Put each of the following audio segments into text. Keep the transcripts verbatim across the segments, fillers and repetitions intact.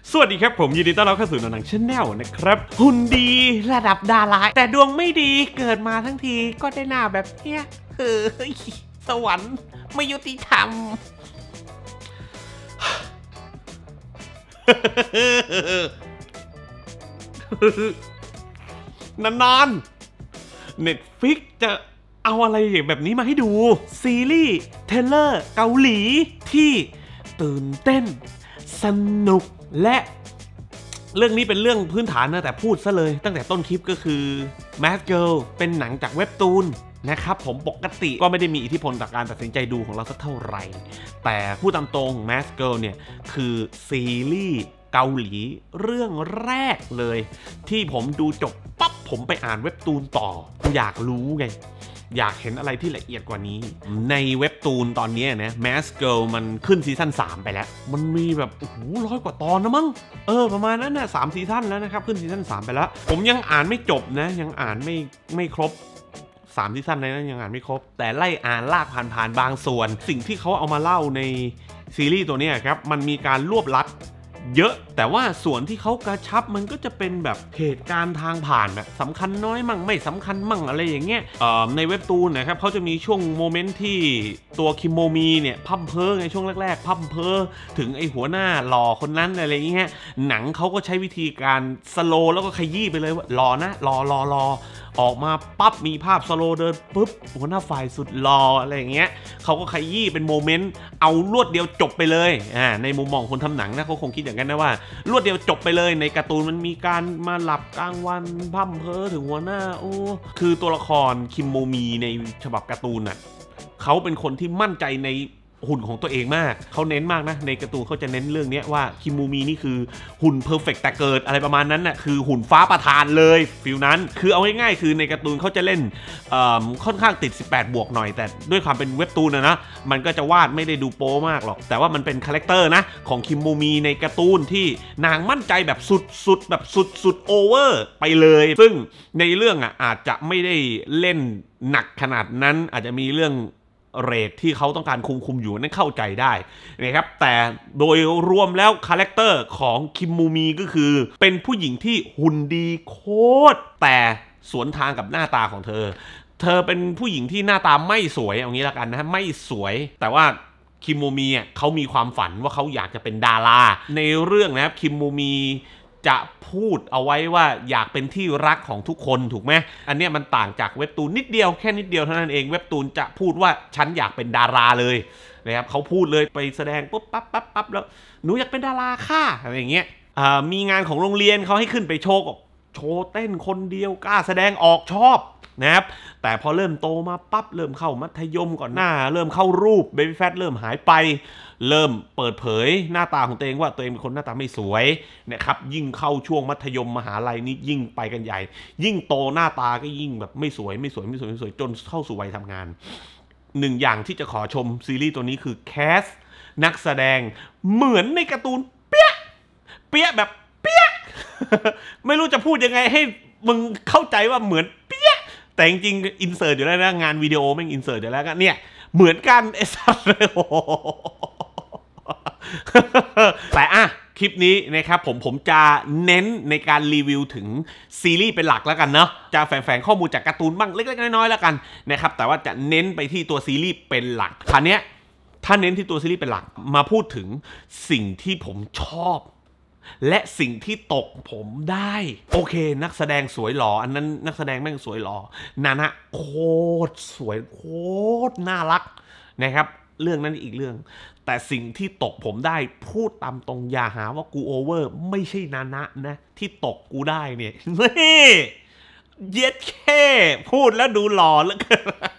สวัสดีครับผมยินดีต้อนรับเข้าสู่หนังชาแนลนะครับหุ่นดีระดับดาราแต่ดวงไม่ดีเกิดมาทั้งทีก็ได้หน้าแบบเนี้ยเฮ้ยสวรรค์ไม่ยุติธรรม นานๆ Netflix จะเอาอะไรแบบนี้มาให้ดูซีรีส์เทเลอร์เกาหลีที่ตื่นเต้นสนุกและเรื่องนี้เป็นเรื่องพื้นฐานนะแต่พูดซะเลยตั้งแต่ต้นคลิปก็คือ Mask Girl เป็นหนังจากเว็บตูนนะครับผมปกติก็ไม่ได้มีอิทธิพลต่อการตัดสินใจดูของเราสักเท่าไหร่แต่พูดตามตรง Mask Girl เนี่ยคือซีรีส์เกาหลีเรื่องแรกเลยที่ผมดูจบปั๊บผมไปอ่านเว็บตูนต่ออยากรู้ไงอยากเห็นอะไรที่ละเอียดกว่านี้ในเว็บตูนตอนนี้นะ Mask Girl มันขึ้นซีซั่นสามไปแล้วมันมีแบบโอ้โหร้อยกว่าตอนนะมั้งเออประมาณนั้นนะสามซีซั่นแล้วนะครับขึ้นซีซั่นสามไปแล้วผมยังอ่านไม่จบนะยังอ่านไม่ไม่ครบสามซีซั่นเลยนะยังอ่านไม่ครบแต่ไล่อ่านลากผ่านๆบางส่วนสิ่งที่เขาเอามาเล่าในซีรีส์ตัวนี้ครับมันมีการรวบลัดเยอะแต่ว่าส่วนที่เขากระชับมันก็จะเป็นแบบเหตุการณ์ทางผ่านแบบสำคัญน้อยมั่งไม่สำคัญมั่งอะไรอย่างเงี้ยในเว็บตูนนะครับเขาจะมีช่วงโมเมนต์ที่ตัวคิมโมมีเนี่ยพั่มเพ้อในช่วงแรกๆพั่มเพ้อถึงไอหัวหน้าหล่อคนนั้นอะไรอย่างเงี้ยหนังเขาก็ใช้วิธีการสโลว์แล้วก็ขยี้ไปเลยว่ารอนะรอรอรอออกมาปั๊บมีภาพสโลว์เดินปุ๊บหัวหน้าฝ่ายสุดรออะไรอย่างเงี้ยเขาก็ขยี้เป็นโมเมนต์เอารวดเดียวจบไปเลยอ่าในมุมมองคนทำหนังนะเขาคงคิดอย่างนั้นนะว่ารวดเดียวจบไปเลยในการ์ตูนมันมีการมาหลับกลางวันพั่มเพ้อถึงหัวหน้าโอ้คือตัวละครคิมโมมีในฉบับการ์ตูนน่ะเขาเป็นคนที่มั่นใจในหุ่นของตัวเองมากเขาเน้นมากนะในการ์ตูนเขาจะเน้นเรื่องนี้ว่าคิมมูมีนี่คือหุ่นเพอร์เฟกต์แต่เกิดอะไรประมาณนั้นน่ะคือหุ่นฟ้าประทานเลยฟิลนั้นคือเอาง่ายๆคือในการ์ตูนเขาจะเล่นค่อนข้างติดสิบแปดบวกหน่อยแต่ด้วยความเป็นเว็บตูนนะนะมันก็จะวาดไม่ได้ดูโป๊มากหรอกแต่ว่ามันเป็นคาแรคเตอร์นะของคิมมูมีในการ์ตูนที่นางมั่นใจแบบสุดๆแบบสุดๆโอเวอร์ไปเลยซึ่งในเรื่องอ่ะอาจจะไม่ได้เล่นหนักขนาดนั้นอาจจะมีเรื่องเรทที่เขาต้องการคุมคุมอยู่นั่นเข้าใจได้นะครับแต่โดยรวมแล้วคาแรคเตอร์ของคิมมูมีก็คือเป็นผู้หญิงที่หุ่นดีโคตรแต่สวนทางกับหน้าตาของเธอเธอเป็นผู้หญิงที่หน้าตาไม่สวยเอางี้ละกันนะไม่สวยแต่ว่าคิมมูมีอ่ะเขามีความฝันว่าเขาอยากจะเป็นดาราในเรื่องนะครับคิมมูมีจะพูดเอาไว้ว่าอยากเป็นที่รักของทุกคนถูกไหมอันนี้มันต่างจากเว็บตูนนิดเดียวแค่นิดเดียวเท่านั้นเองเว็บตูนจะพูดว่าฉันอยากเป็นดาราเลยนะครับเขาพูดเลยไปแสดงปุ๊บปั๊บปั๊บปั๊บแล้วหนูอยากเป็นดาราค่ะอะไรอย่างเงี้ยมีงานของโรงเรียนเขาให้ขึ้นไปโชว์โชว์เต้นคนเดียวกล้าแสดงออกชอบนะครับแต่พอเริ่มโตมาปั๊บเริ่มเข้ามัธยมก่อนหน้าเริ่มเข้ารูปเบบี้แฟทเริ่มหายไปเริ่มเปิดเผยหน้าตาของตัวเองว่าตัวเองเป็นคนหน้าตาไม่สวยนะครับยิ่งเข้าช่วงมัธยมมหาลัยนี่ยิ่งไปกันใหญ่ยิ่งโตหน้าตาก็ยิ่งแบบไม่สวยไม่สวยไม่สวยไม่สวยจนเข้าสู่วัยทำงานหนึ่งอย่างที่จะขอชมซีรีส์ตัวนี้คือแคสนักแสดงเหมือนในการ์ตูนเปี้ยเปี้ยแบบเปี้ย ไม่รู้จะพูดยังไงให้มึงเข้าใจว่าเหมือนเปี้ยแต่จริงๆอินเสิร์ตอยู่แล้วนะงานวิดีโอแม่งอินเสิร์ตอยู่แล้วกันเนี่ยเหมือนกันไอ้สัสเลยโอ้แต่อะคลิปนี้นะครับผมผมจะเน้นในการรีวิวถึงซีรีส์เป็นหลักแล้วกันเนาะจะแฝงข้อมูลจากการ์ตูนบ้างเล็กๆน้อยๆแล้วกันนะครับแต่ว่าจะเน้นไปที่ตัวซีรีส์เป็นหลักคราวนี้ถ้าเน้นที่ตัวซีรีส์เป็นหลักมาพูดถึงสิ่งที่ผมชอบและสิ่งที่ตกผมได้โอเคนักแสดงสวยหล่ออันนั้นนักแสดงแม่งสวยหล่อนานะโคตรสวยโคตรน่ารักนะครับเรื่องนั้นอีกเรื่องแต่สิ่งที่ตกผมได้พูดตามตรงอย่าหาว่ากูโอเวอร์ไม่ใช่นานะนะที่ตกกูได้เนี่ยนี่เย็ดแค่พูดแล้วดูหล่อแล้วกัน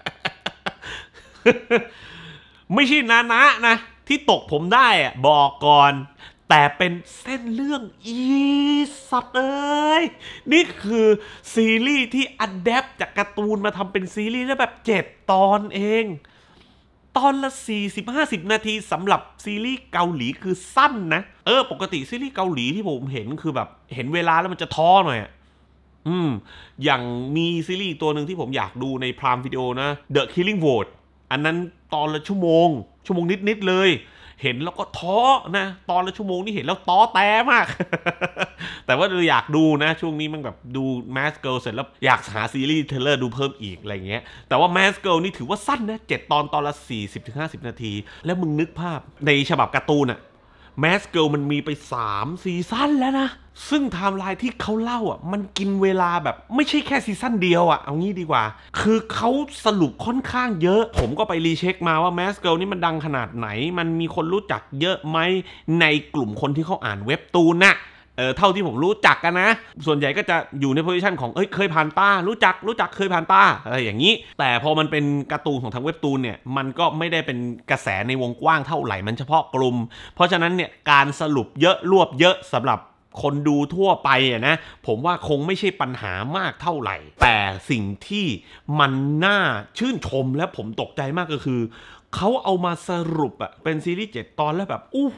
ไม่ใช่นานะนะที่ตกผมได้อะบอกก่อนแต่เป็นเส้นเรื่องอีสัตว์เอ้ยนี่คือซีรีส์ที่อัดแอปจากการ์ตูนมาทำเป็นซีรีส์แล้วแบบเจ็ดตอนเองตอนละ สี่สิบ ห้าสิบ นาทีสำหรับซีรีส์เกาหลีคือสั้นนะเออปกติซีรีส์เกาหลีที่ผมเห็นคือแบบเห็นเวลาแล้วมันจะท้อหน่อยอ่ะอืมอย่างมีซีรีส์ตัวหนึ่งที่ผมอยากดูในพรามวิดีโอนะ The Killing World อันนั้นตอนละชั่วโมงชั่วโมงนิดๆเลยเห็นแล้วก็ท้อนะตอนละชั่วโมงนี่เห็นแล้วท้อแต้มาก แต่ว่าอยากดูนะช่วงนี้มันแบบดู Mask Girl เสร็จแล้วอยากหาซีรีส์เทเลอร์ดูเพิ่มอีกอะไรเงี้ยแต่ว่า Mask Girl นี่ถือว่าสั้นนะเจ็ดตอนตอนละ สี่สิบถึงห้าสิบ นาทีแล้วมึงนึกภาพในฉบับการ์ตูนอะMask Girl มันมีไปสามซีซั่นแล้วนะซึ่งไทม์ไลน์ที่เขาเล่าอ่ะมันกินเวลาแบบไม่ใช่แค่ซีซั่นเดียวอ่ะเอางี้ดีกว่าคือเขาสรุปค่อนข้างเยอะผมก็ไปรีเช็คมาว่า Mask Girl นี่มันดังขนาดไหนมันมีคนรู้จักเยอะไหมในกลุ่มคนที่เขาอ่านเว็บตูนน่ะเออเท่าที่ผมรู้จักกันนะส่วนใหญ่ก็จะอยู่ในโพสิชันของเอ้ยเคยผ่านตารู้จักรู้จักเคยผ่านตาอะไรอย่างนี้แต่พอมันเป็นการ์ตูนของทางเว็บตูนเนี่ยมันก็ไม่ได้เป็นกระแสในวงกว้างเท่าไหร่มันเฉพาะกลุ่มเพราะฉะนั้นเนี่ยการสรุปเยอะรวบเยอะสำหรับคนดูทั่วไปอะนะผมว่าคงไม่ใช่ปัญหามากเท่าไหร่แต่สิ่งที่มันน่าชื่นชมและผมตกใจมากก็คือเขาเอามาสรุปอะเป็นซีรีส์เจ็ดตอนแล้วแบบโอ้โห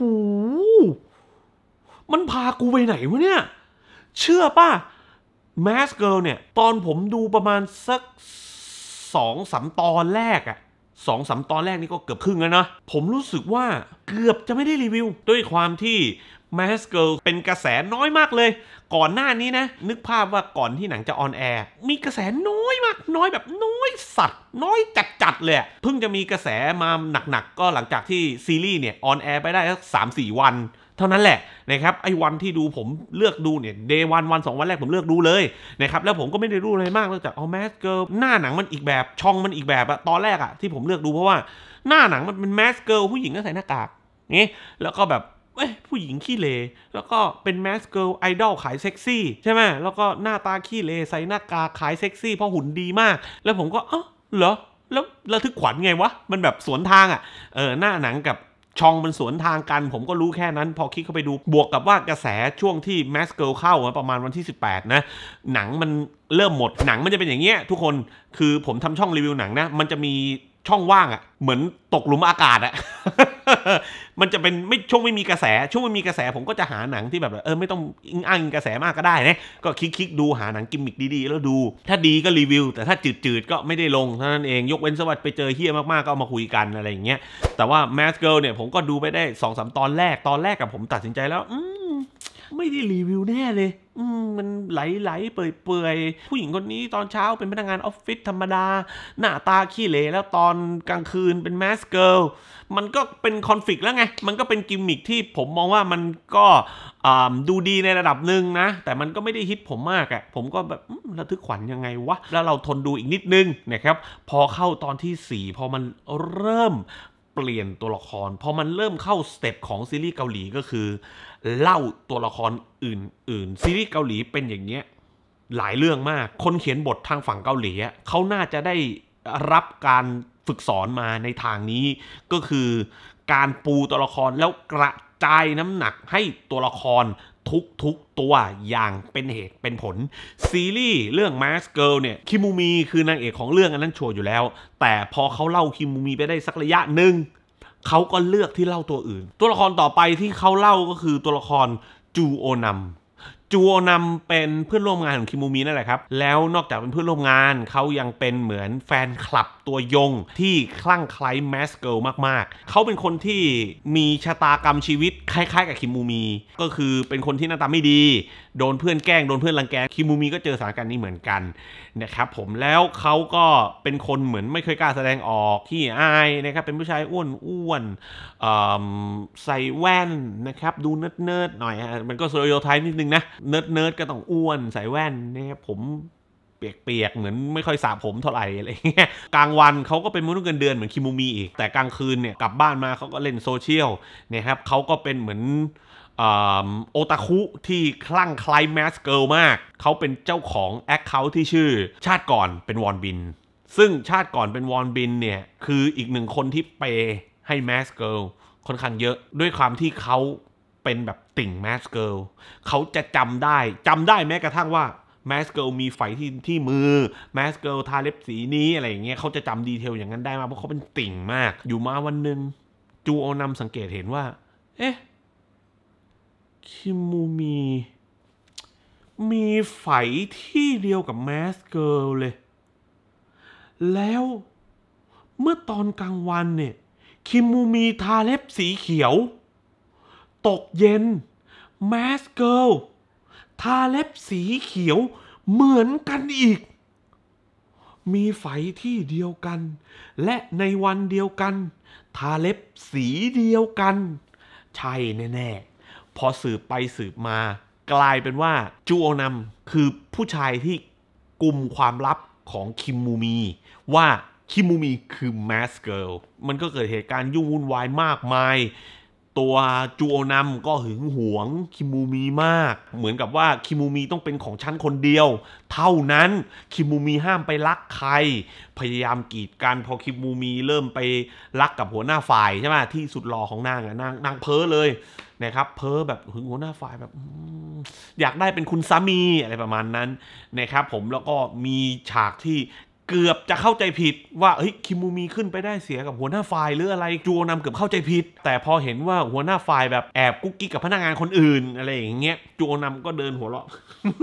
มันพากูไปไหนวะเนี่ยเชื่อป่ะ Mask Girl เนี่ยตอนผมดูประมาณสักสองสามตอนแรกอะสองสามตอนแรกนี่ก็เกือบครึ่งแล้วนะผมรู้สึกว่าเกือบจะไม่ได้รีวิวด้วยความที่ Mask Girl เป็นกระแสน้อยมากเลยก่อนหน้านี้นะนึกภาพว่าก่อนที่หนังจะออนแอร์มีกระแสน้อยมากน้อยแบบน้อยสัตว์น้อยจัดๆเลยเพิ่งจะมีกระแสมาหนักๆก็หลังจากที่ซีรีส์เนี่ยออนแอร์ไปได้สัก สามสี่ วันเท่านั้นแหละนะครับไอ้วันที่ดูผมเลือกดูเนี่ยเดย์วันวันสองวันแรกผมเลือกดูเลยนะครับแล้วผมก็ไม่ได้รู้อะไรมากนอกจากเอาแมสเกิร์ลหน้าหนังมันอีกแบบช่องมันอีกแบบอะตอนแรกอะที่ผมเลือกดูเพราะว่าหน้าหนังมันเป็นแมสเกิร์ลผู้หญิงก็ใส่หน้ากากนี่แล้วก็แบบเอ้ยผู้หญิงขี้เลแล้วก็เป็นแมสเกิร์ลไอดอลขายเซ็กซี่ใช่ไหมแล้วก็หน้าตาขี้เลใส่หน้ากากขายเซ็กซี่เพราะหุ่นดีมากแล้วผมก็เอ้าเหรอแล้วระทึกขวัญไงวะมันแบบสวนทางอะเออหน้าหนังกับช่องมันสวนทางกันผมก็รู้แค่นั้นพอคลิกเข้าไปดูบวกกับว่ากระแสช่วงที่ Mask Girl เข้าประมาณวันที่สิบแปดนะหนังมันเริ่มหมดหนังมันจะเป็นอย่างเงี้ยทุกคนคือผมทำช่องรีวิวหนังนะมันจะมีช่องว่างอะเหมือนตกหลุมอากาศอะ มันจะเป็นไม่ช่วงไม่มีกระแสช่วงไม่มีกระแสผมก็จะหาหนังที่แบบเออไม่ต้องอิงอ้างกระแสมากก็ได้นะก็คลิกๆดูหาหนังกิมมิคดีๆแล้วดูถ้าดีก็รีวิวแต่ถ้าจืดๆก็ไม่ได้ลงเท่านั้นเองยกเว้นสวัสดิ์ไปเจอเฮี้ยมากๆก็เอามาคุยกันอะไรอย่างเงี้ยแต่ว่า Mask Girl เนี่ยผมก็ดูไปได้ สองสาม ตอนแรกตอนแรกกับผมตัดสินใจแล้วอืมไม่ได้รีวิวแน่เลยอืมมันไหลๆเปื่อยๆผู้หญิงคนนี้ตอนเช้าเป็นพนักงานออฟฟิศธรรมดาหน้าตาขี้เหร่แล้วตอนกลางคืนเป็น Mask Girl มันก็เป็นคอนฟลิกต์แล้วไงมันก็เป็นกิมมิคที่ผมมองว่ามันก็ดูดีในระดับหนึ่งนะแต่มันก็ไม่ได้ฮิตผมมากอะผมก็แบบระทึกขวัญยังไงวะแล้วเราทนดูอีกนิดนึงนะครับพอเข้าตอนที่สี่พอมันเริ่มเปลี่ยนตัวละครพอมันเริ่มเข้าสเต็ปของซีรีส์เกาหลีก็คือเล่าตัวละครอื่นๆซีรีส์เกาหลีเป็นอย่างเงี้ยหลายเรื่องมากคนเขียนบททางฝั่งเกาหลีเขาน่าจะได้รับการฝึกสอนมาในทางนี้ก็คือการปูตัวละครแล้วกระจายน้ำหนักให้ตัวละครทุกๆตัวอย่างเป็นเหตุเป็นผลซีรีส์เรื่อง Mask Girl เนี่ยคิมูมีคือนางเอกของเรื่องอันนั้นชัวร์อยู่แล้วแต่พอเขาเล่าคิมูมีไปได้สักระยะหนึ่งเขาก็เลือกที่เล่าตัวอื่นตัวละครต่อไปที่เขาเล่าก็คือตัวละครจูโอนัมจูโอนำเป็นเพื่อนร่วมงานของคิมูมินั่นแหละครับแล้วนอกจากเป็นเพื่อนร่วมงานเขายังเป็นเหมือนแฟนคลับตัวยงที่คลั่งไคล้แมสเกิลมากๆเขาเป็นคนที่มีชะตากรรมชีวิตคล้ายๆกับคิมูมิก็คือเป็นคนที่หน้าตาไม่ดีโดนเพื่อนแกล้งโดนเพื่อนรังแกคิมูมิก็เจอสถานการณ์นี้เหมือนกันนะครับผมแล้วเขาก็เป็นคนเหมือนไม่เคยกล้าแสดงออกขี้อายนะครับเป็นผู้ชายอ้วนอ้วนใส่แว่นนะครับดูเนิร์ดเนิร์ดหน่อยฮะมันก็สโตริโอไทป์นิดนึงนะเนิร์ดเนิร์ดก็ต้องอ้วนใส่แว่นนะครับผมเปียกๆเหมือนไม่ค่อยสระผมเท่าไหร่อะไรเงี้ยกลางวันเขาก็เป็นมนุษย์เงินเดือนเหมือนคิมูมิอีกแต่กลางคืนเนี่ยกลับบ้านมาเขาก็เล่นโซเชียลนะครับเขาก็เป็นเหมือนโอตาคุที่คลั่งไคล้แมสเกิลมากเขาเป็นเจ้าของแอคเคาท์ที่ชื่อชาติก่อนเป็นวอนบินซึ่งชาติก่อนเป็นวอนบินเนี่ยคืออีกหนึ่งคนที่เปย์ให้แมสเกิลค่อนข้างเยอะด้วยความที่เขาเป็นแบบติ่งแมสเกิลเขาจะจำได้จำได้แม้กระทั่งว่าแมสเกิลมีไฝที่ที่มือแมสเกิลทาเล็บสีนี้อะไรอย่างเงี้ยเขาจะจำดีเทลอย่างนั้นได้มากเพราะเขาเป็นติ่งมากอยู่มาวันหนึ่งจูโอนำสังเกตเห็นว่าเอ๊ะคิมูมีมีไฝที่เดียวกับแมสเกิลเลยแล้วเมื่อตอนกลางวันเนี่ยคิมูมีทาเล็บสีเขียวตกเย็นแมสเกิลทาเล็บสีเขียวเหมือนกันอีกมีไฝที่เดียวกันและในวันเดียวกันทาเล็บสีเดียวกันใช่แน่ๆพอสืบไปสืบมากลายเป็นว่าจูโอนัมคือผู้ชายที่กุมความลับของคิมูมีว่าคิมูมีคือแมสเกิลมันก็เกิดเหตุการณ์ยุ่งวุ่นวายมากมายตัวจูโอนัมก็หึงหวงคิมูมีมากเหมือนกับว่าคิมูมีต้องเป็นของฉันคนเดียวเท่านั้นคิมูมีห้ามไปรักใครพยายามกีดกันพอคิมูมีเริ่มไปรักกับหัวหน้าฝ่ายใช่ไหมที่สุดหล่อของนางอะนางนางเพ้อเลยนะครับเพ้อแบบหึงหัวหน้าฝ่ายแบบอยากได้เป็นคุณสามีอะไรประมาณนั้นนะครับผมแล้วก็มีฉากที่เกือบจะเข้าใจผิดว่าเฮ้ยคิมูมีขึ้นไปได้เสียกับหัวหน้าฝ่ายหรืออะไรจูโอนำเกือบเข้าใจผิดแต่พอเห็นว่าหัวหน้าฝ่ายแบบแอบกุ๊กกิ๊กกับพนักงานคนอื่นอะไรอย่างเงี้ยจูโอนำก็เดินหัวเราะ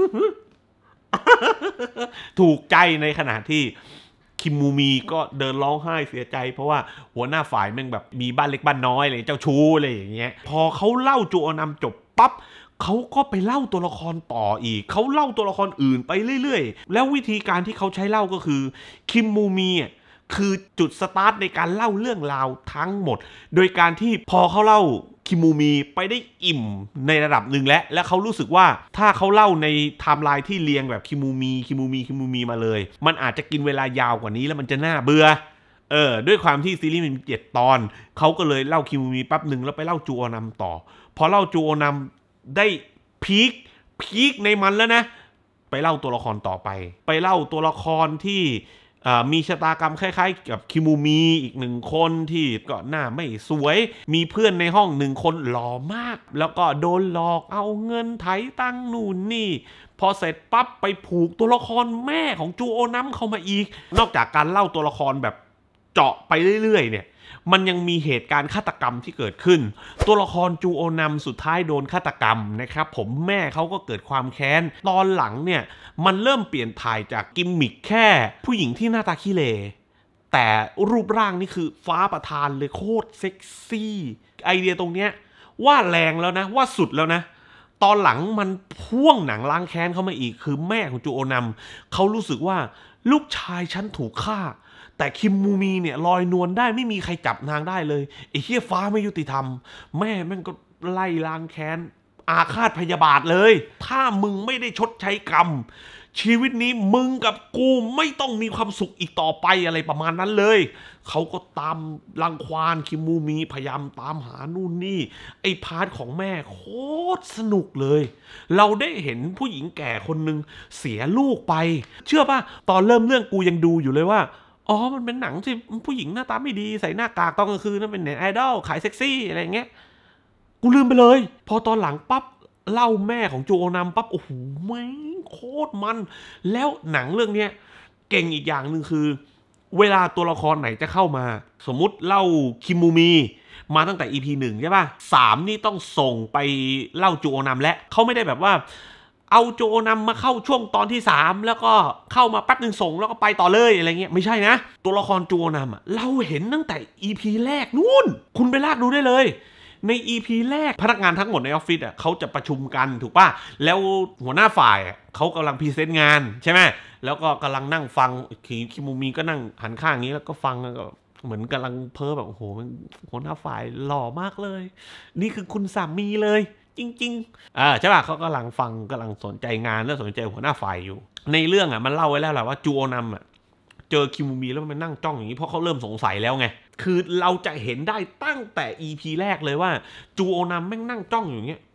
ถูกใจในขณะที่คิมูมีก็เดินร้องไห้เสียใจเพราะว่าหัวหน้าฝ่ายแม่งแบบมีบ้านเล็กบ้านน้อยอะไรเจ้าชู้อะไรอย่างเงี้ยพอเขาเล่าจูโอนำจบปั๊บเขาก็ไปเล่าตัวละครต่ออีกเขาเล่าตัวละครอื่นไปเรื่อยๆแล้ววิธีการที่เขาใช้เล่าก็คือคิมูมีคือจุดสตาร์ทในการเล่าเรื่องราวทั้งหมดโดยการที่พอเขาเล่าคิมูมีไปได้อิ่มในระดับหนึ่งแล้วและเขารู้สึกว่าถ้าเขาเล่าในไทม์ไลน์ที่เรียงแบบคิมูมีคิมูมีคิมูมีมาเลยมันอาจจะกินเวลายาวกว่านี้แล้วมันจะน่าเบื่อเออด้วยความที่ซีรีส์มันมีเจ็ดตอนเขาก็เลยเล่าคิมูมีแป๊บหนึ่งแล้วไปเล่าจูโอนำต่อพอเล่าจูโอนำได้พีคพีคในมันแล้วนะไปเล่าตัวละครต่อไปไปเล่าตัวละครที่มีชะตากรรมคล้ายๆกับคิมูมีอีกหนึ่งคนที่ก็หน้าไม่สวยมีเพื่อนในห้องหนึ่งคนหล่อมากแล้วก็โดนหลอกเอาเงินไถตังนู่นนี่พอเสร็จปั๊บไปผูกตัวละครแม่ของจูโอนัมเข้ามาอีกนอกจากการเล่าตัวละครแบบเจาะไปเรื่อยๆเนี่ยมันยังมีเหตุการณ์ฆาตกรรมที่เกิดขึ้นตัวละครจูโอนัมสุดท้ายโดนฆาตกรรมนะครับผมแม่เขาก็เกิดความแค้นตอนหลังเนี่ยมันเริ่มเปลี่ยนถ่ายจากกิมมิคแค่ผู้หญิงที่หน้าตาขี้เหร่แต่รูปร่างนี่คือฟ้าประทานเลยโคตรเซ็กซี่ไอเดียตรงเนี้ยว่าแรงแล้วนะว่าสุดแล้วนะตอนหลังมันพ่วงหนังล้างแค้นเข้ามาอีกคือแม่ของจูโอนัมเขารู้สึกว่าลูกชายฉันถูกฆ่าแต่คิมมูมีเนี่ยลอยนวลได้ไม่มีใครจับนางได้เลยไอ้เหี้ยฟ้าไม่ยุติธรรมแม่แม่งก็ไล่ล้างแค้นอาฆาตพยาบาทเลยถ้ามึงไม่ได้ชดใช้กรรมชีวิตนี้มึงกับกูไม่ต้องมีความสุขอีกต่อไปอะไรประมาณนั้นเลยเขาก็ตามรังควานคิมมูมีพยายามตามหานู่นนี่ไอ้พาร์ทของแม่โคตรสนุกเลยเราได้เห็นผู้หญิงแก่คนนึงเสียลูกไปเชื่อป่ะตอนเริ่มเรื่องกูยังดูอยู่เลยว่าอ๋อมันเป็นหนังที่ผู้หญิงหน้าตาไม่ดีใส่หน้ากากตอนกลางคืนนั่นเป็นเน็ตไอดอลขายเซ็กซี่อะไรเงี้ยกูลืมไปเลยพอตอนหลังปั๊บเล่าแม่ของจูโอนัมปั๊บโอ้โหไม่โคตรมันแล้วหนังเรื่องเนี้ยเก่งอีกอย่างหนึ่งคือเวลาตัวละครไหนจะเข้ามาสมมุติเล่าคิมูมีมาตั้งแต่ อี พี หนึ่งใช่ป่ะสามนี่ต้องส่งไปเล่าจูโอนัมและเขาไม่ได้แบบว่าเอาโจนำมาเข้าช่วงตอนที่สามแล้วก็เข้ามาแป๊บหนึ่งส่งแล้วก็ไปต่อเลยอะไรเงี้ยไม่ใช่นะตัวละครโจนำอ่ะเราเห็นตั้งแต่ อี พี แรกนู่นคุณไปลากดูได้เลยใน อี พี แรกพนักงานทั้งหมดในออฟฟิศอ่ะเขาจะประชุมกันถูกป่ะแล้วหัวหน้าฝ่ายเขากำลังพรีเซนต์งานใช่ไหมแล้วก็กำลังนั่งฟังคิมูมีก็นั่งหันข้างอย่างนี้แล้วก็ฟังแล้วก็เหมือนกำลังเพ้อแบบโอ้โหหัวหน้าฝ่ายหล่อมากเลยนี่คือคุณสามีเลยจริงๆอ่าใช่ป่ะเขากำลังฟังกำลังสนใจงานและสนใจหัวหน้าฝ่ายอยู่ในเรื่องอ่ะมันเล่าไว้แล้วแหละว่าจูโอนัมอ่ะเจอคิมูมีแล้วมันนั่งจ้องอย่างนี้เพราะเขาเริ่มสงสัยแล้วไงคือเราจะเห็นได้ตั้งแต่ อี พี แรกเลยว่าจูโอนัมแม่งนั่งจ้องอยู่อย่างเงี้ย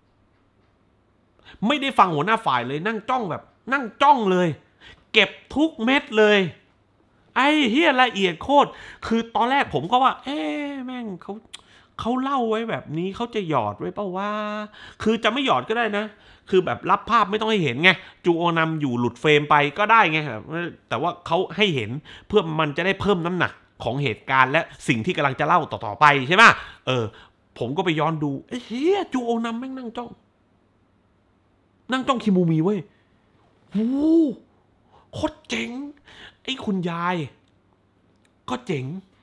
ไม่ได้ฟังหัวหน้าฝ่ายเลยนั่งจ้องแบบนั่งจ้องเลยเก็บทุกเม็ดเลยไอ้เฮียละเอียดโคตรคือตอนแรกผมก็ว่าเอ๊ะแม่งเขาเขาเล่าไว้แบบนี้เขาจะหยอดไว้เปล่าว่าคือจะไม่หยอดก็ได้นะคือแบบรับภาพไม่ต้องให้เห็นไงจูโอนำอยู่หลุดเฟรมไปก็ได้ไงแต่ว่าเขาให้เห็นเพื่อมันจะได้เพิ่มน้ำหนักของเหตุการณ์และสิ่งที่กำลังจะเล่าต่อๆไปใช่ไหมเออผมก็ไปย้อนดูเฮ้ยจูโอนำแม่งนั่งจ้องนั่งจ้องคิมูมีเว้ยโอ้โคตรเจ๋งไอ้คุณยายก็เจ๋งไอ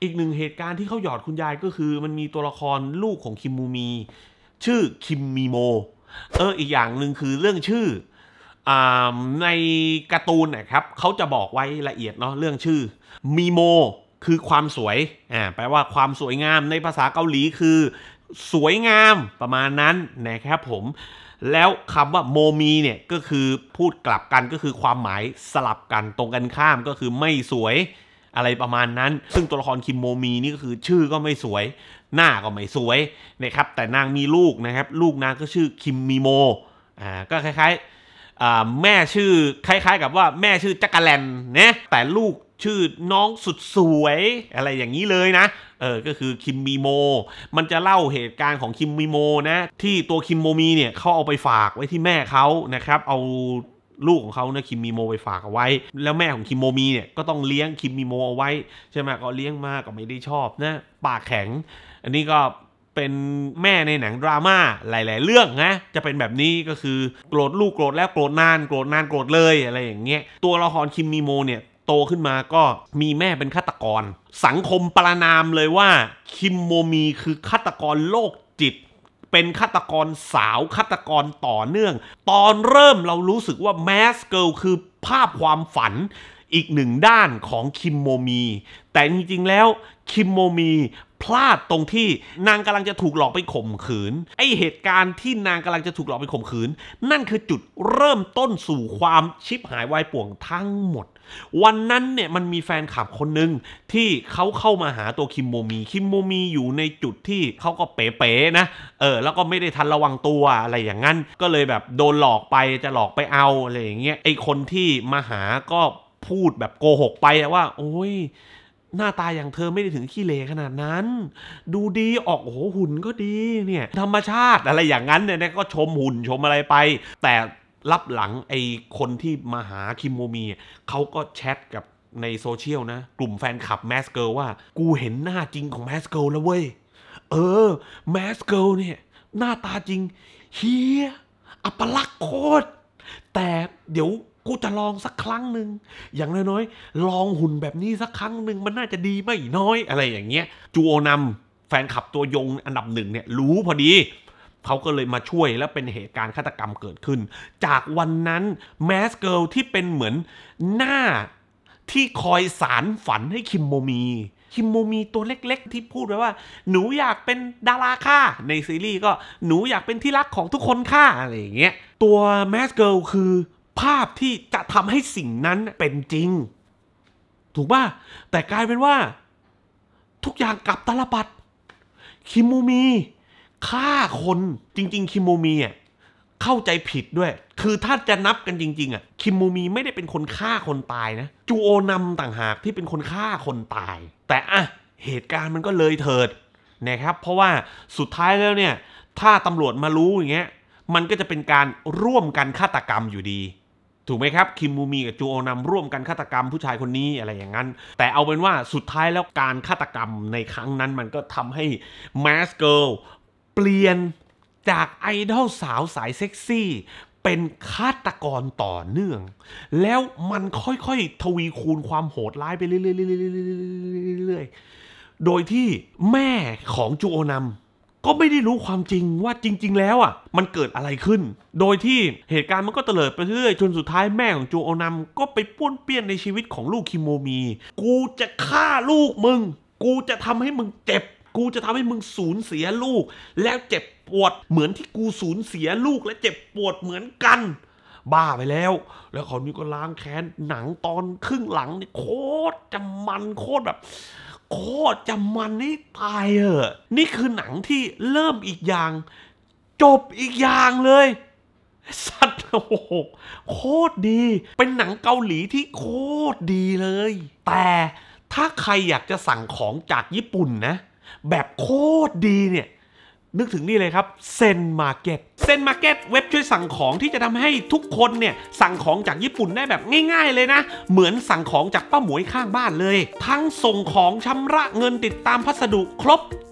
อีกหนึ่งเหตุการณ์ที่เขาหยอดคุณยายก็คือมันมีตัวละครลูกของคิมมูมีชื่อคิมมีโมเอออีกอย่างหนึ่งคือเรื่องชื่อในการ์ตูนนะครับเขาจะบอกไว้ละเอียดเนาะเรื่องชื่อมีโมคือความสวยอ่าแปลว่าความสวยงามในภาษาเกาหลีคือสวยงามประมาณนั้นนะครับผมแล้วคำว่าโมมีเนี่ยก็คือพูดกลับกันก็คือความหมายสลับกันตรงกันข้ามก็คือไม่สวยอะไรประมาณนั้นซึ่งตัวละครคิมโมมีนี่ก็คือชื่อก็ไม่สวยหน้าก็ไม่สวยนะครับแต่นางมีลูกนะครับลูกนางก็ชื่อคิมมีโมอ่าก็คล้ายๆแม่ชื่อคล้ายๆกับว่าแม่ชื่อจักรแลนนะแต่ลูกชื่อน้องสุดสวยอะไรอย่างนี้เลยนะเออก็คือคิมมีโมมันจะเล่าเหตุการณ์ของคิมมีโมนะที่ตัวคิมโมมีเนี่ยเขาเอาไปฝากไว้ที่แม่เขานะครับเอาลูกของเขาเนี่ยคิมมีโมไปฝากเอาไว้แล้วแม่ของคิมโมมีเนี่ยก็ต้องเลี้ยงคิมมีโมเอาไว้ใช่ไหมก็เลี้ยงมากก็ไม่ได้ชอบนะปากแข็งอันนี้ก็เป็นแม่ในหนังดราม่าหลายๆเรื่องนะจะเป็นแบบนี้ก็คือโกรธลูกโกรธแล้วโกรธนานโกรธนานโกรธเลยอะไรอย่างเงี้ยตัวละครคิมมีโมเนี่ยโตขึ้นมาก็มีแม่เป็นฆาตกรสังคมประณามเลยว่าคิมโมมีคือฆาตกรโรคจิตเป็นฆาตกรสาวฆาตกรต่อเนื่องตอนเริ่มเรารู้สึกว่าแมสเกิลคือภาพความฝันอีกหนึ่งด้านของคิมโมมีแต่จริงๆแล้วคิมโมมีพลาดตรงที่นางกำลังจะถูกหลอกไปข่มขืนไอเหตุการณ์ที่นางกำลังจะถูกหลอกไปข่มขืนนั่นคือจุดเริ่มต้นสู่ความชิบหายวายป่วงทั้งหมดวันนั้นเนี่ยมันมีแฟนคลับคนหนึ่งที่เขาเข้ามาหาตัวคิมโมมีคิมโมมีอยู่ในจุดที่เขาก็เป๋ๆนะเออแล้วก็ไม่ได้ทันระวังตัวอะไรอย่างนั้นก็เลยแบบโดนหลอกไปจะหลอกไปเอาอะไรอย่างเงี้ยไอคนที่มาหาก็พูดแบบโกหกไปว่าโอ้ยหน้าตาอย่างเธอไม่ได้ถึงขี้เหร่ขนาดนั้นดูดีออกโอ้โหหุ่นก็ดีเนี่ยธรรมชาติอะไรอย่างนั้นเนี่ยก็ชมหุ่นชมอะไรไปแต่รับหลังไอ้คนที่มาหาคิมโมมีเขาก็แชทกับในโซเชียลนะกลุ่มแฟนคลับแมสเกิลว่ากูเห็นหน้าจริงของแมสเกิลแล้วเว้ยเออแมสเกิลเนี่ยหน้าตาจริงเฮียอัปลักษณ์โคตรแต่เดี๋ยวกูจะลองสักครั้งหนึ่งอย่างน้อยๆลองหุ่นแบบนี้สักครั้งหนึ่งมันน่าจะดีไม่น้อยอะไรอย่างเงี้ยจูโอนำแฟนคลับตัวยงอันดับหนึ่งเนี่ยรู้พอดีเขาก็เลยมาช่วยแล้วเป็นเหตุการณ์ฆาตกรรมเกิดขึ้นจากวันนั้นแมสเกิลที่เป็นเหมือนหน้าที่คอยสารฝันให้คิมโมมีคิมโมมีตัวเล็กๆที่พูดไว้ว่าหนูอยากเป็นดาราค่ะในซีรีส์ก็หนูอยากเป็นที่รักของทุกคนค่ะอะไรอย่างเงี้ยตัวแมสเกิลคือภาพที่จะทำให้สิ่งนั้นเป็นจริงถูกป่ะแต่กลายเป็นว่าทุกอย่างกลับตาลปัดคิมโมมีฆ่าคนจริงๆคิมโมมีอ่ะเข้าใจผิดด้วยคือถ้าจะนับกันจริงๆอ่ะคิมโมมีไม่ได้เป็นคนฆ่าคนตายนะจูโอนำต่างหากที่เป็นคนฆ่าคนตายแต่อ่ะเหตุการณ์มันก็เลยเถิดนะครับเพราะว่าสุดท้ายแล้วเนี่ยถ้าตำรวจมารู้อย่างเงี้ยมันก็จะเป็นการร่วมกันฆาตกรรมอยู่ดีถูกไหมครับคิมมูมีกับจูโอนำร่วมกันฆาตกรรมผู้ชายคนนี้อะไรอย่างนั้นแต่เอาเป็นว่าสุดท้ายแล้วการฆาตกรรมในครั้งนั้นมันก็ทำให้แมสเกิลเปลี่ยนจากไอดอลสาวสายเซ็กซี่เป็นฆาตกรต่อเนื่องแล้วมันค่อยๆทวีคูณความโหดร้ายไปเรื่อยๆโดยที่แม่ของจูโอนำก็ไม่ได้รู้ความจริงว่าจริงๆแล้วอ่ะมันเกิดอะไรขึ้นโดยที่เหตุการณ์มันก็เตลิดไปเรื่อยจนสุดท้ายแม่ของจูโอนำก็ไปป้วนเปี้ยนในชีวิตของลูกคิมโมมีกูจะฆ่าลูกมึงกูจะทำให้มึงเจ็บกูจะทำให้มึงสูญเสียลูกแล้วเจ็บปวดเหมือนที่กูสูญเสียลูกและเจ็บปวดเหมือนกันบ้าไปแล้วแล้วเขานี่ก็ล้างแค้นหนังตอนครึ่งหลังนี่โคตรจะมันโคตรแบบโคตรจะมันนี่ตายเหอะนี่คือหนังที่เริ่มอีกอย่างจบอีกอย่างเลยสัตว์โอ้โหโคตรดีเป็นหนังเกาหลีที่โคตรดีเลยแต่ถ้าใครอยากจะสั่งของจากญี่ปุ่นนะแบบโคตรดีเนี่ยนึกถึงนี่เลยครับเซนมาร์เก็ตเซนมาร์เก็ตเว็บช่วยสั่งของที่จะทำให้ทุกคนเนี่ยสั่งของจากญี่ปุ่นได้แบบง่ายๆเลยนะเหมือนสั่งของจากป้าหมวยข้างบ้านเลยทั้งส่งของชำระเงินติดตามพัสดุครบ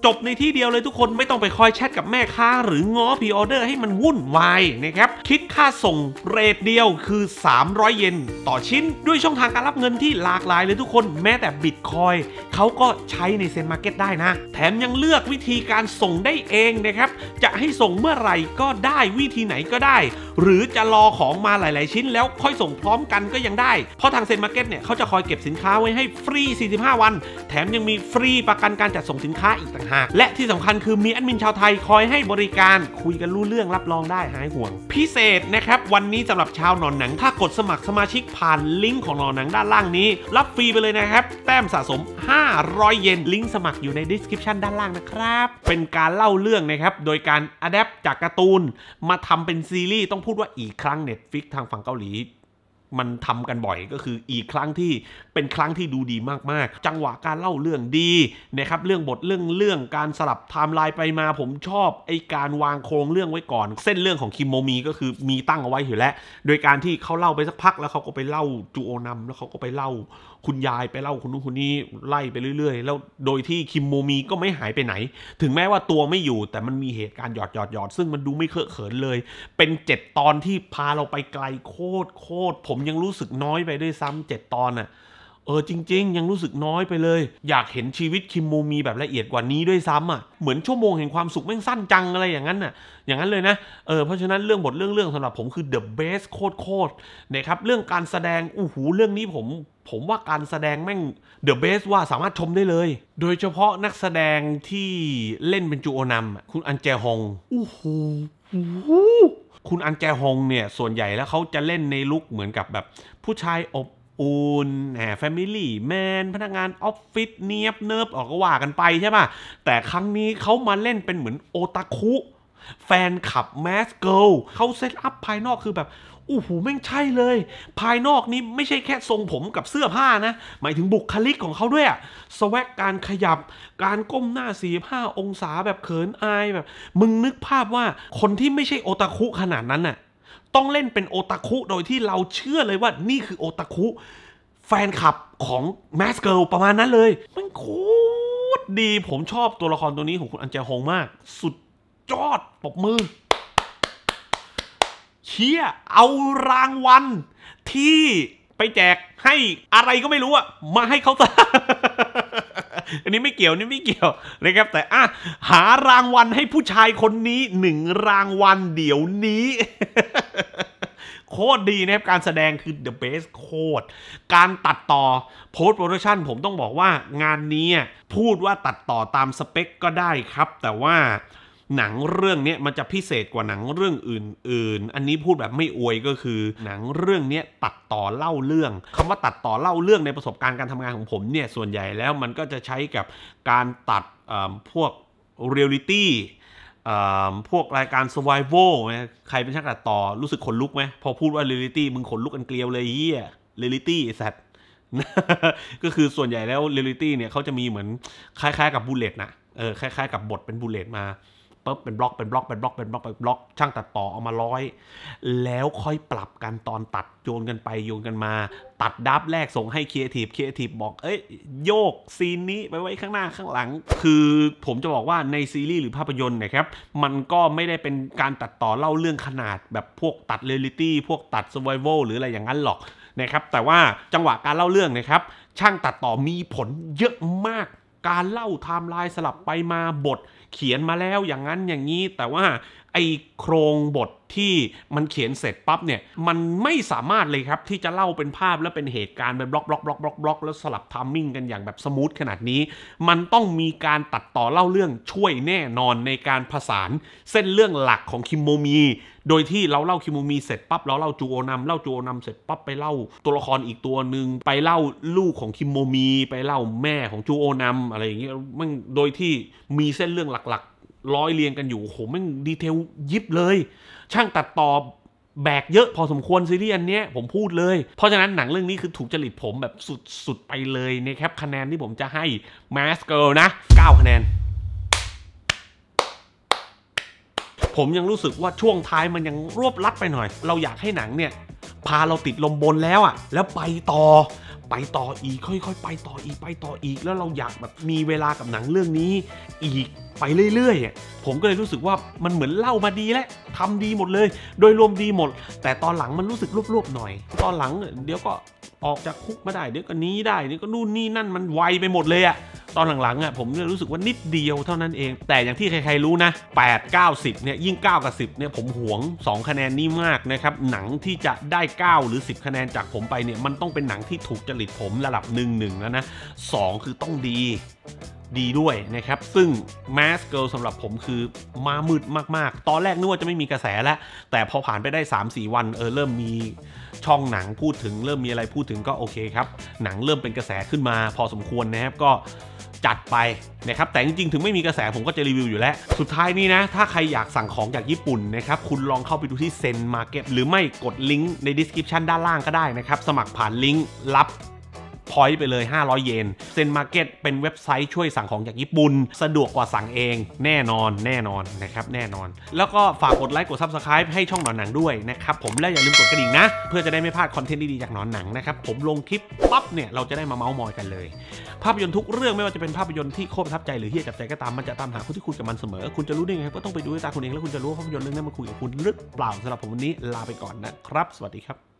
จบในที่เดียวเลยทุกคนไม่ต้องไปคอยแชทกับแม่ค้าหรือง้อพรีออเดอร์ให้มันวุ่นวายนะครับคิดค่าส่งเรทเดียวคือสามร้อยเยนต่อชิ้นด้วยช่องทางการรับเงินที่หลากหลายเลยทุกคนแม้แต่บิตคอยเขาก็ใช้ในเซ็นมาร์เก็ตได้นะแถมยังเลือกวิธีการส่งได้เองนะครับจะให้ส่งเมื่อไหร่ก็ได้วิธีไหนก็ได้หรือจะรอของมาหลายๆชิ้นแล้วค่อยส่งพร้อมกันก็ยังได้เพราะทางเซ็นมาร์เก็ตเนี่ยเขาจะคอยเก็บสินค้าไว้ให้ฟรีสี่สิบห้าวันแถมยังมีฟรีประกันการจัดส่งสินค้าอีกต่างหากและที่สำคัญคือมีแอดมินชาวไทยคอยให้บริการคุยกันรู้เรื่องรับรองได้หายห่วงพิเศษนะครับวันนี้สำหรับชาวหนอนหนังถ้ากดสมัครสมาชิกผ่านลิงก์ของหนอนหนังด้านล่างนี้รับฟรีไปเลยนะครับแต้มสะสมห้าร้อยเยนลิงก์สมัครอยู่ใน description ด้านล่างนะครับเป็นการเล่าเรื่องนะครับโดยการ adapt จากการ์ตูนมาทำเป็นซีรีส์ต้องพูดว่าอีกครั้ง Netflix ทางฝั่งเกาหลีมันทำกันบ่อยก็คืออีกครั้งที่เป็นครั้งที่ดูดีมากๆจังหวะการเล่าเรื่องดีนะครับเรื่องบทเรื่องเรื่องการสลับไทม์ไลน์ไปมาผมชอบไอ้การวางโครงเรื่องไว้ก่อนเส้นเรื่องของคิมโมมีก็คือมีตั้งเอาไว้อยู่แล้วโดยการที่เขาเล่าไปสักพักแล้วเขาก็ไปเล่าจูโอนัมแล้วเขาก็ไปเล่าคุณยายไปเล่าคุณนู้นคนนี้ไล่ไปเรื่อยๆแล้วโดยที่คิมโมมีก็ไม่หายไปไหนถึงแม้ว่าตัวไม่อยู่แต่มันมีเหตุการณ์หยอดหยอดหยอดซึ่งมันดูไม่เคอะเขินเลยเป็นเจ็ดตอนที่พาเราไปไกลโคตรโคตรผมยังรู้สึกน้อยไปด้วยซ้ำเจ็ดตอนอ่ะเออจริงๆยังรู้สึกน้อยไปเลยอยากเห็นชีวิตคิมโมมีแบบละเอียดกว่านี้ด้วยซ้ำอ่ะเหมือนชั่วโมงแห่งความสุขแม่งสั้นจังอะไรอย่างนั้นน่ะอย่างนั้นเลยนะเออเพราะฉะนั้นเรื่องบทเรื่องเรื่องสำหรับผมคือ the best โคตรโคตรนะครับเรื่องการแสดงอู้หูเรื่องนี้ผมผมว่าการแสดงแม่ง the best ว่าสามารถชมได้เลยโดยเฉพาะนักแสดงที่เล่นเป็นจูโอนัมคุณอันแจฮงอู้หูคุณอันแจฮงเนี่ยส่วนใหญ่แล้วเขาจะเล่นในลุคเหมือนกับแบบผู้ชายอบอุ่นแหมแฟมิลี่แมนพนักงานออฟฟิศเนียบเนิบออกก็ว่ากันไปใช่ป่ะแต่ครั้งนี้เขามาเล่นเป็นเหมือนโอตาคุแฟนคลับแมสเกิลเขาเซตอัพภายนอกคือแบบอู้หูแม่งใช่เลยภายนอกนี้ไม่ใช่แค่ทรงผมกับเสื้อผ้านะหมายถึงบุคลิกของเขาด้วยอะสแวกการขยับการก้มหน้าสี่สิบห้าองศาแบบเขินอายแบบมึงนึกภาพว่าคนที่ไม่ใช่โอตาคุขนาดนั้นน่ะต้องเล่นเป็นโอตาคุโดยที่เราเชื่อเลยว่านี่คือโอตาคุแฟนคลับของแมสเกิลประมาณนั้นเลยมันโคตรดีผมชอบตัวละครตัวนี้ของคุณอันเจฮงมากสุดยอดปรบมือเชี่ยเอารางวัลที่ไปแจกให้อะไรก็ไม่รู้อะมาให้เขาซะ อันนี้ไม่เกี่ยวนี่ไม่เกี่ยวนะครับแต่อ่ะหารางวัลให้ผู้ชายคนนี้หนึ่งรางวัลเดี๋ยวนี้ โคตรดีนะครับการแสดงคือ the best โคตรการตัดต่อ post production ผมต้องบอกว่างานนี้พูดว่าตัดต่อตามสเปคก็ได้ครับแต่ว่าหนังเรื่องนี้มันจะพิเศษกว่าหนังเรื่องอื่นๆอันนี้พูดแบบไม่อวยก็คือหนังเรื่องนี้ตัดต่อเล่าเรื่องคำว่าตัดต่อเล่าเรื่องในประสบการณ์การทำงานของผมเนี่ยส่วนใหญ่แล้วมันก็จะใช้กับการตัดพวกเรียลลิตี้พวกรายการ survival ใครเป็นช่างตัดต่อรู้สึกขนลุกไหมพอพูดว่าเรียลลิตี้มึงขนลุกกันเกลียวเลยเฮียเรียลลิตี้ไอ้สัตว์ ก็คือส่วนใหญ่แล้วเรียลลิตี้เนี่ยเขาจะมีเหมือนคล้ายๆกับบูลเลตนะเออคล้ายๆกับบทเป็นบูลเลตมาปุ๊บเป็นบล็อกเป็นบล็อกเป็นบล็อกเป็นบล็อกเป็นบล็อกช่างตัดต่อเอามาร้อยแล้วค่อยปรับกันตอนตัดโยนกันไปโยนกันมาตัดดับแรกส่งให้ครีเอทีฟครีเอทีฟบอกเอ้ยโยกซีนนี้ไปไว้ข้างหน้าข้างหลังคือผมจะบอกว่าในซีรีส์หรือภาพยนตร์นะครับมันก็ไม่ได้เป็นการตัดต่อเล่าเรื่องขนาดแบบพวกตัดเรียลลิตี้พวกตัดเซอร์ไววัลหรืออะไรอย่างนั้นหรอกนะครับแต่ว่าจังหวะการเล่าเรื่องนะครับช่างตัดต่อมีผลเยอะมากการเล่าไทม์ไลน์สลับไปมาบทเขียนมาแล้วอย่างนั้นอย่างนี้แต่ว่าไอโครงบทที่มันเขียนเสร็จปั๊บเนี่ยมันไม่สามารถเลยครับที่จะเล่าเป็นภาพและเป็นเหตุการณ์เป็นบล็อกบล็อกบล็อกบล็อกบล็อกแล้วสลับทัมมิ่งกันอย่างแบบสมูทขนาดนี้มันต้องมีการตัดต่อเล่าเรื่องช่วยแน่นอนในการผสานเส้นเรื่องหลักของคิมโมมีโดยที่เราเล่าคิมโมมีเสร็จปั๊บเราเล่าจูโอนัมเล่าจูโอนัมเสร็จปั๊บไปเล่าตัวละครอีกตัวหนึ่งไปเล่าลูกของคิมโมมีไปเล่าแม่ของจูโอนัมอะไรอย่างเงี้ยมันโดยที่มีเส้นเรื่องหลักๆร้อยเรียงกันอยู่โหแม่งดีเทลยิบเลยช่างตัดต่อแบกเยอะพอสมควรซีรีส์อันเนี้ยผมพูดเลยเพราะฉะนั้นหนังเรื่องนี้คือถูกจริตผมแบบสุดๆไปเลยนะครับคะแนนที่ผมจะให้ Mask Girl นะเก้าคะแนนผมยังรู้สึกว่าช่วงท้ายมันยังรวบลัดไปหน่อยเราอยากให้หนังเนี่ยพาเราติดลมบนแล้วอ่ะแล้วไปต่อไปต่ออีกค่อยๆไปต่ออีกไปต่ออีกแล้วเราอยากแบบมีเวลากับหนังเรื่องนี้อีกไปเรื่อยๆผมก็เลยรู้สึกว่ามันเหมือนเล่ามาดีแล้วทำดีหมดเลยโดยรวมดีหมดแต่ตอนหลังมันรู้สึกรวบๆหน่อยตอนหลังเดี๋ยวก็ออกจากคุกมาได้เดี๋ยวก็นี้ได้เดี๋ยวก็นู่นนี่นั่นมันไวไปหมดเลยอะตอนหลังๆอ่ะผมรู้สึกว่านิดเดียวเท่านั้นเองแต่อย่างที่ใครๆรู้นะแปด เก้า สิบเนี่ยยิ่งเก้ากับสิบเนี่ยผมหวงสองคะแนนนี้มากนะครับหนังที่จะได้เก้าหรือสิบคะแนนจากผมไปเนี่ยมันต้องเป็นหนังที่ถูกจริตผมระดับหนึ่ง หนึ่งแล้วนะสองคือต้องดีดีด้วยนะครับซึ่ง Mask Girl สำหรับผมคือมามืดมากๆตอนแรกนึกว่าจะไม่มีกระแสแล้วแต่พอผ่านไปได้ สามสี่ วันเออเริ่มมีช่องหนังพูดถึงเริ่มมีอะไรพูดถึงก็โอเคครับหนังเริ่มเป็นกระแสขึ้นมาพอสมควรนะครับก็จัดไปนะครับแต่จริงๆถึงไม่มีกระแสผมก็จะรีวิวอยู่แล้วสุดท้ายนี้นะถ้าใครอยากสั่งของจากญี่ปุ่นนะครับคุณลองเข้าไปดูที่เซนมาร์เก็ตหรือไม่กดลิงก์ใน description ด้านล่างก็ได้นะครับสมัครผ่านลิงก์รับพอยต์ไปเลยห้าร้อยเยนเซนมาร์เก็ตเป็นเว็บไซต์ช่วยสั่งของจากญี่ปุ่นสะดวกกว่าสั่งเองแน่นอนแน่นอนนะครับแน่นอนแล้วก็ฝากกดไลค์กด ซับสไครบ์ ให้ช่องหนอนหนังด้วยนะครับผมและอย่าลืมกดกระดิ่งนะเพื่อจะได้ไม่พลาดคอนเทนต์ดีๆจากหนอนหนังนะครับผมลงคลิปปั๊บเนี่ยเราจะได้มาเมาส์มอยกันเลยภาพยนตร์ทุกเรื่องไม่ว่าจะเป็นภาพยนตร์ที่โคตรประทับใจหรือที่จับใจก็ตามมันจะตามหาคนที่คุยกับมันเสมอคุณจะรู้ได้ไงก็ต้องไปดูด้วยตาคุณเองแล้วคุณจะรู้ว่าภาพยนตร์เรื่องนั้นมันคุยกับคุณหรือเปล่าสำหรับผมวันนี้ลาไปก่อนนะครับสวัสดีครับ